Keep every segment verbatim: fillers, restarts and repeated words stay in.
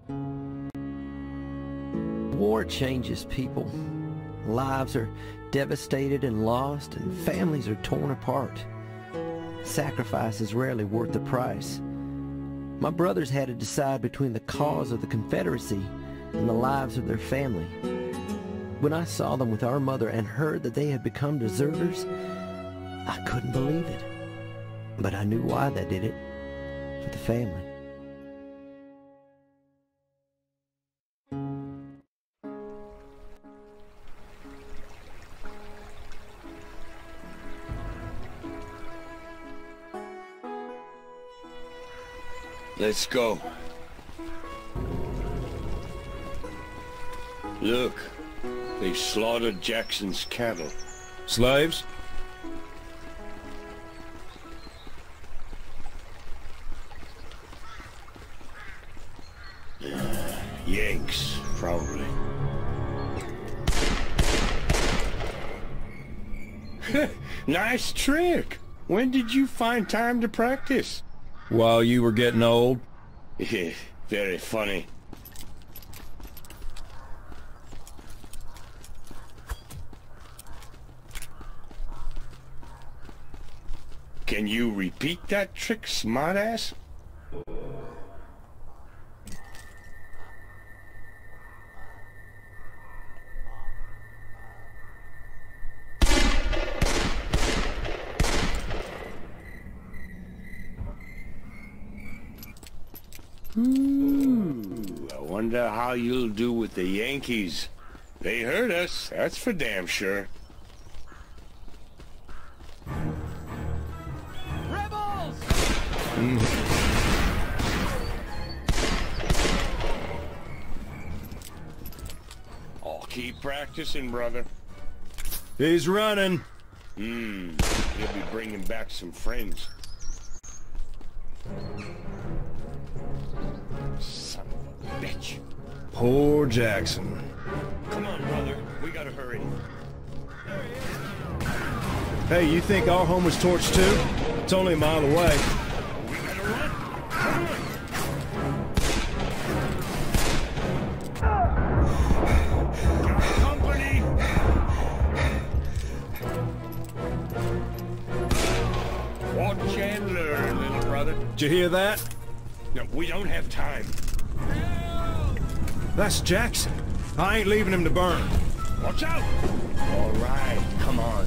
War changes people. Lives are devastated and lost, and families are torn apart. Sacrifice is rarely worth the price. My brothers had to decide between the cause of the Confederacy and the lives of their family. When I saw them with our mother and heard that they had become deserters, I couldn't believe it. But I knew why they did it. For the family. Let's go. Look, they've slaughtered Jackson's cattle. Slaves? Uh, Yanks, probably. Nice trick. When did you find time to practice? While you were getting old? Yeah, very funny. Can you repeat that trick, smartass? Ooh, I wonder how you'll do with the Yankees. They hurt us, that's for damn sure. Rebels! Mm. I'll keep practicing, brother. He's running. Hmm, he'll be bringing back some friends. Son of a bitch. Poor Jackson. Come on, brother. We gotta hurry. Hey, you think our home was torched too? It's only a mile away. We gotta run. Come on. Got company. Watch and learn, little brother. Did you hear that? No, we don't have time. That's Jackson. I ain't leaving him to burn. Watch out! All right, come on.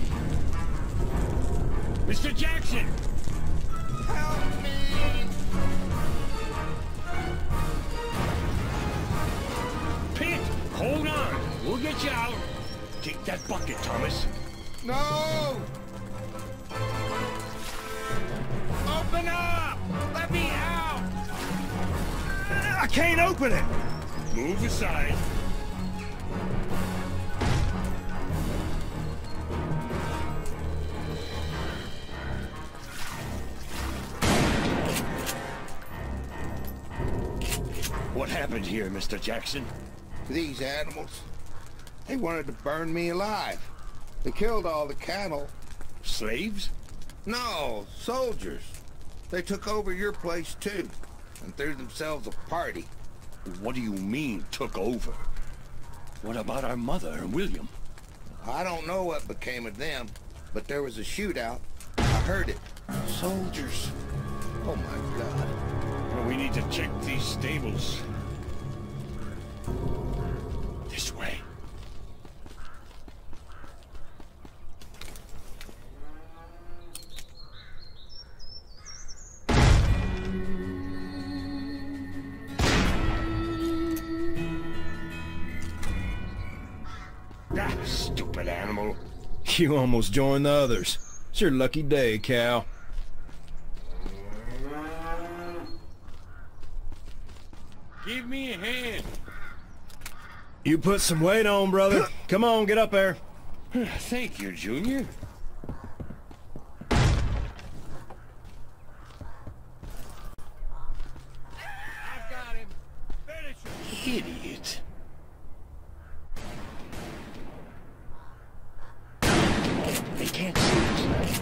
Mister Jackson! Help me! Pete, hold on. We'll get you out. Take that bucket, Thomas. No! Open up! Let me out! I can't open it! Move aside. What happened here, Mister Jackson? These animals, they wanted to burn me alive. They killed all the cattle. Slaves? No, soldiers. They took over your place too, and threw themselves a party. What do you mean, took over? What about our mother and William? I don't know what became of them, but there was a shootout. I heard it. Soldiers. Oh my God. Well, we need to check these stables. This way. Ah, stupid animal. You almost joined the others. It's your lucky day, Cal. Give me a hand. You put some weight on, brother. Come on, get up there. Thank you, Junior. I've got him. Finish him. Idiot. They can't see us.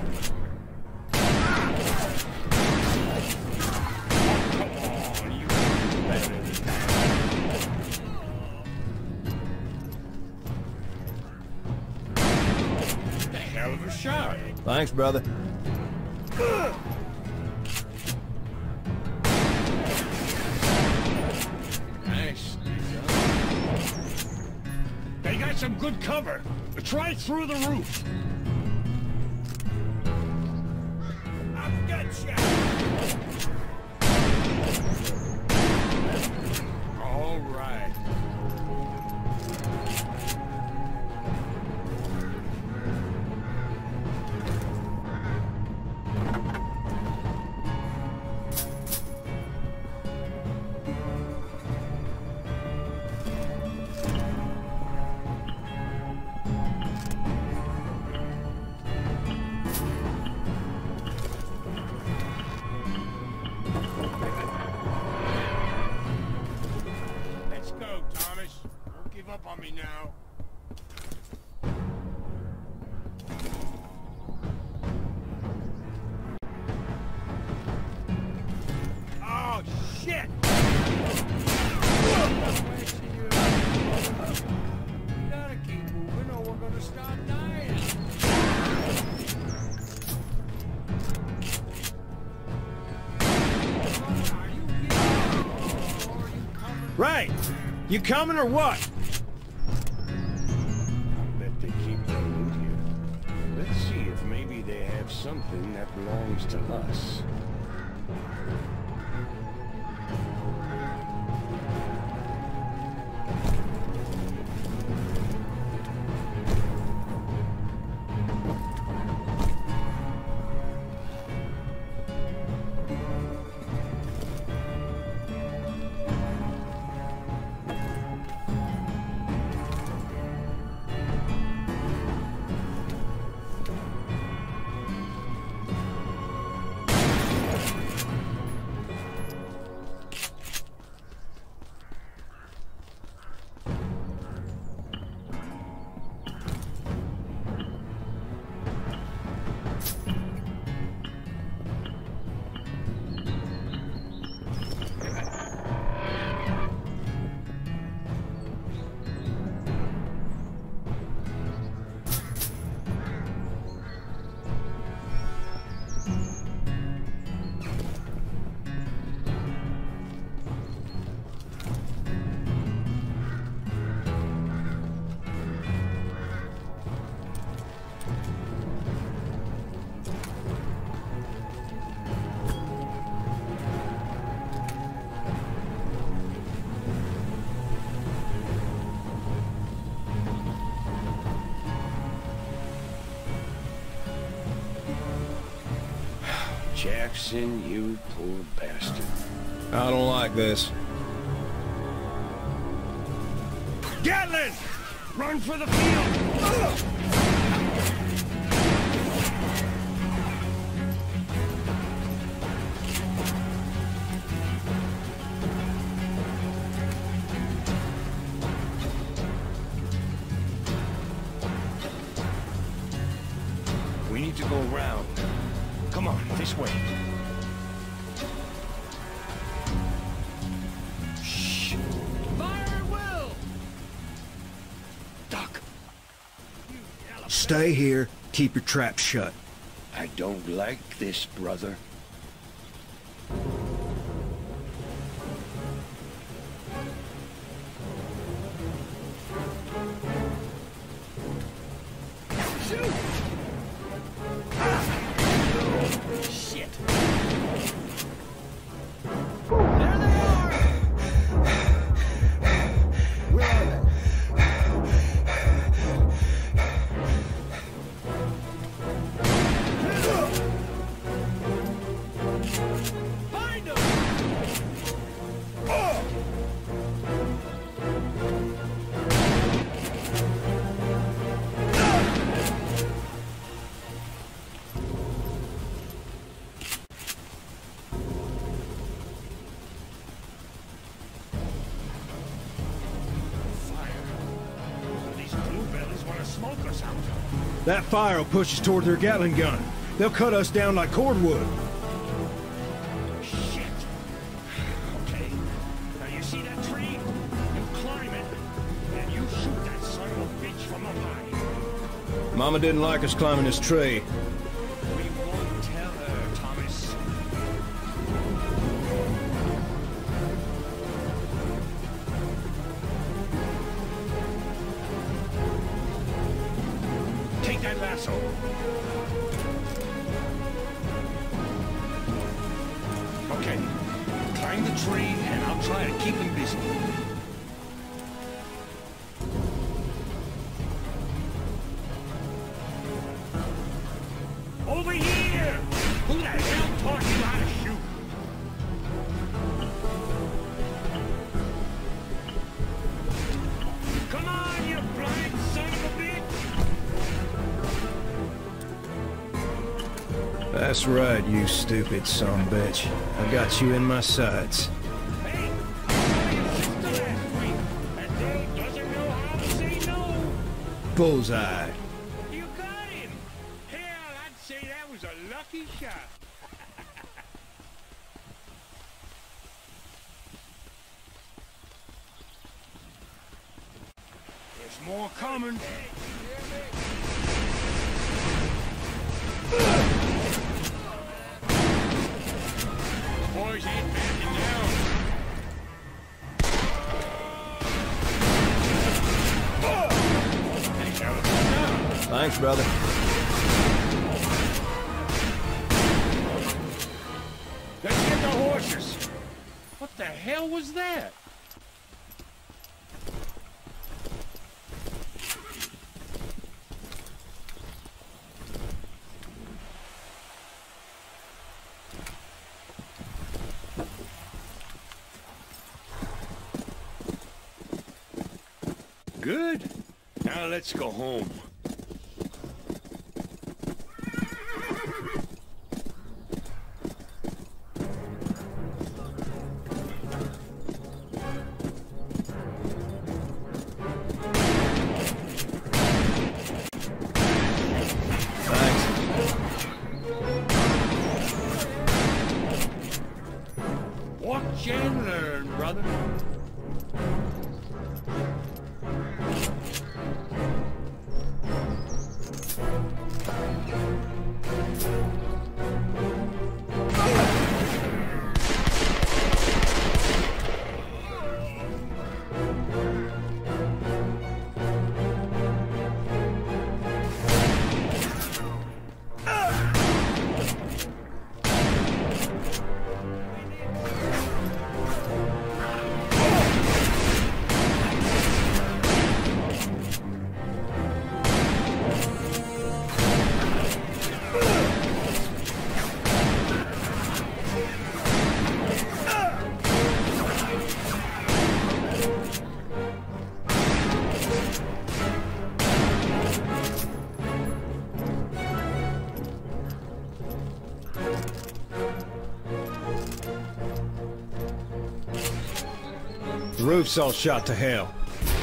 Come on, you better than that. shot. Thanks, brother. Nice. They got some good cover. Try through the roof. I've got you. All right. Let's go, Thomas. Don't give up on me now. Oh, shit! We gotta keep moving or we're gonna start dying. Are you getting or are you coming? Right! You coming or what? I bet they keep their loot here. Let's see if maybe they have something that belongs to us. Jackson, you poor bastard. I don't like this. Gatlin! Run for the field! We need to go around. Come on, this way. Shh. Fire at will! Doc, Stay here. Keep your trap shut. I don't like this, brother. Shoot! Shit! There they are! Where are they? Find them! Smoke us out. That fire will push us toward their Gatling gun. They'll cut us down like cordwood. Shit. Okay. Now you see that tree? You climb it. And you shoot that son of a bitch from up high. Mama didn't like us climbing this tree. We won't tell her, Thomas. Take that lasso. Okay. Climb the tree, and I'll try to keep him busy. Over here! Who the hell taught you how to shoot? Come on, you blind son of a bitch! That's right, you stupid son of a bitch. I got you in my sights. Hey! I saw your sister last week. That girl doesn't know how to say no! Bullseye. You got him! Hell, I'd say that was a lucky shot. There's more coming. Boys ain't backing down. Thanks, brother. Let's get the horses. What the hell was that? Good. Now let's go home. Watch and learn, brother. The roof's all shot to hell.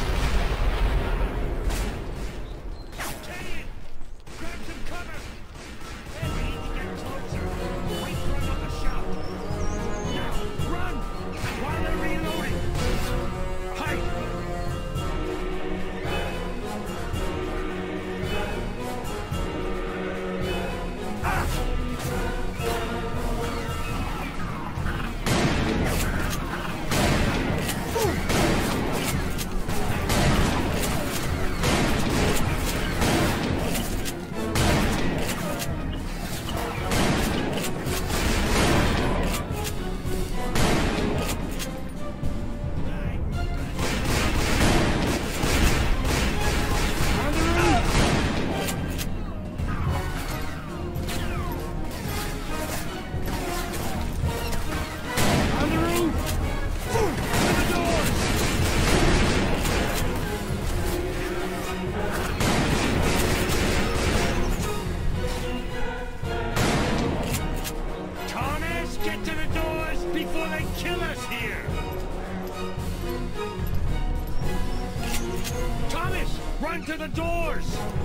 Run to the doors!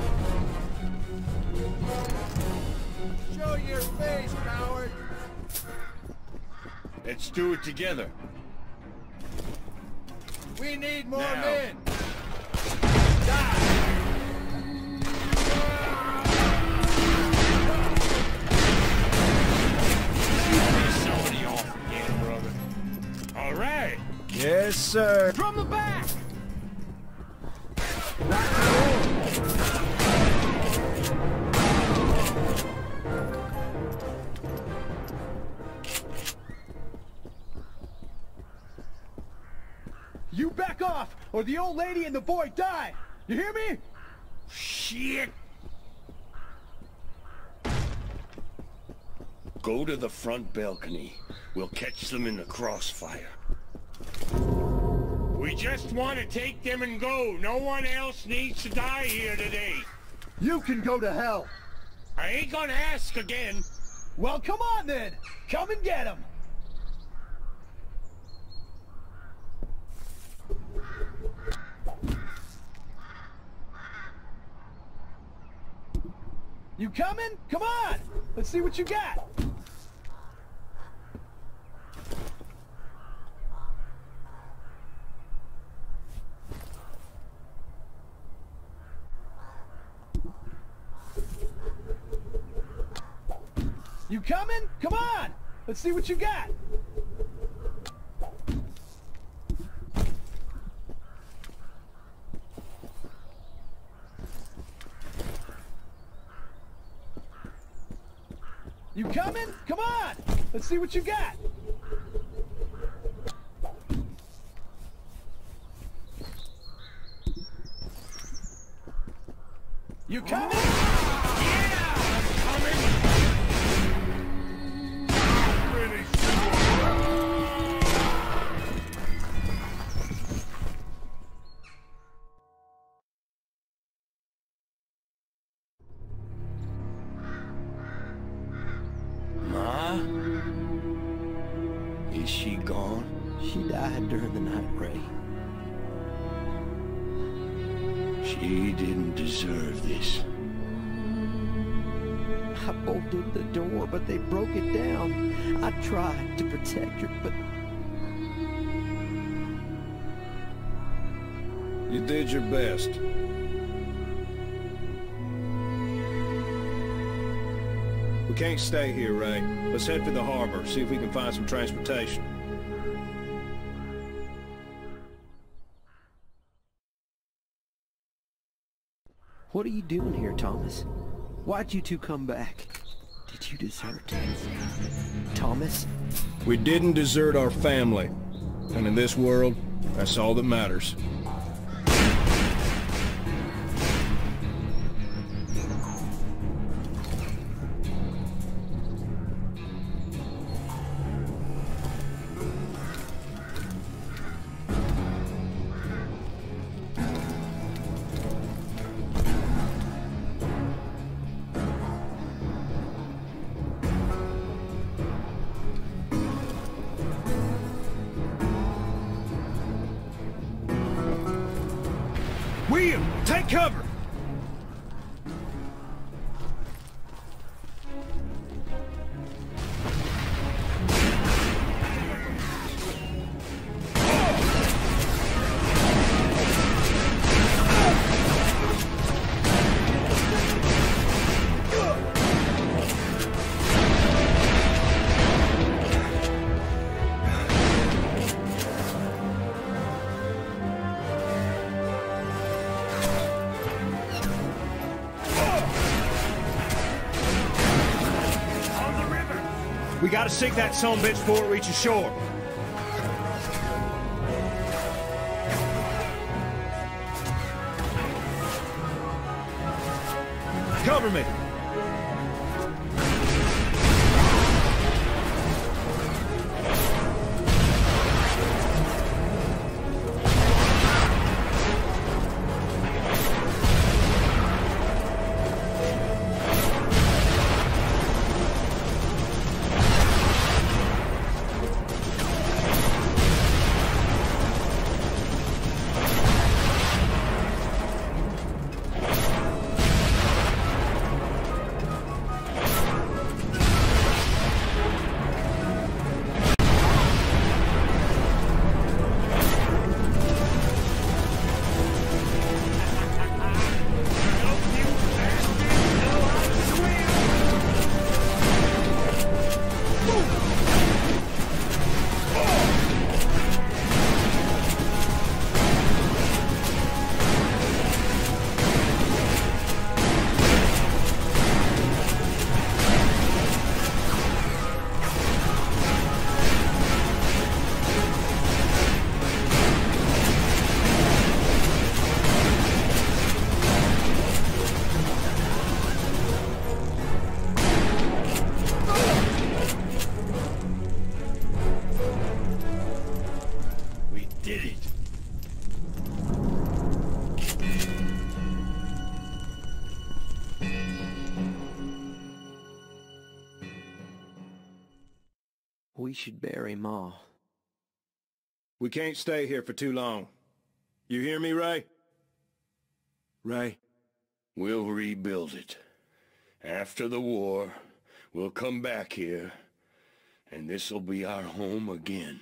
Show your face, coward! Let's do it together. We need more Now. men! Die! Yes, sir. From the back! You back off, or the old lady and the boy die! You hear me? Shit! Go to the front balcony. We'll catch them in the crossfire. We just want to take them and go. No one else needs to die here today. You can go to hell! I ain't gonna ask again. Well, come on then! Come and get him! You coming? Come on! Let's see what you got! You coming? Come on! Let's see what you got! You coming? Come on! Let's see what you got! You coming? Yeah! I'm coming! Ma? Is she gone? She died during the night, Ray. She didn't deserve this. I bolted the door, but they broke it down. I tried to protect her, but... You did your best. We can't stay here, Ray. Let's head for the harbor, see if we can find some transportation. What are you doing here, Thomas? Why'd you two come back? Did you desert? Thomas? We didn't desert our family. And in this world, that's all that matters. William, take cover! We gotta sink that sumbitch before it reaches shore. Cover me! should bury Ma. We can't stay here for too long. You hear me, Ray? Ray? We'll rebuild it. After the war, we'll come back here, and this'll be our home again.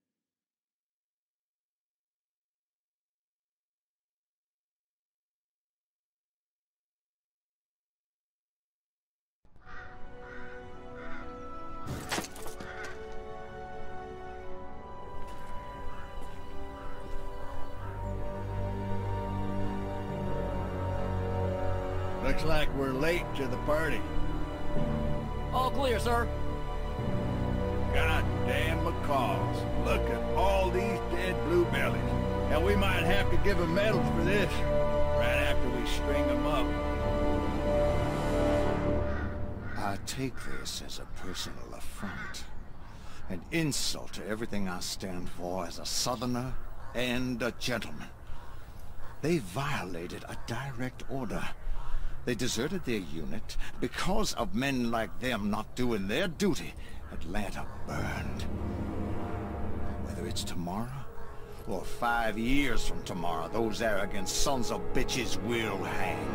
Looks like we're late to the party. All clear, sir. Goddamn macaws. Look at all these dead bluebellies. And we might have to give them medals for this, right after we string them up. I take this as a personal affront. An insult to everything I stand for as a Southerner and a gentleman. They violated a direct order. They deserted their unit. Because of men like them not doing their duty, Atlanta burned. Whether it's tomorrow, or five years from tomorrow, those arrogant sons of bitches will hang.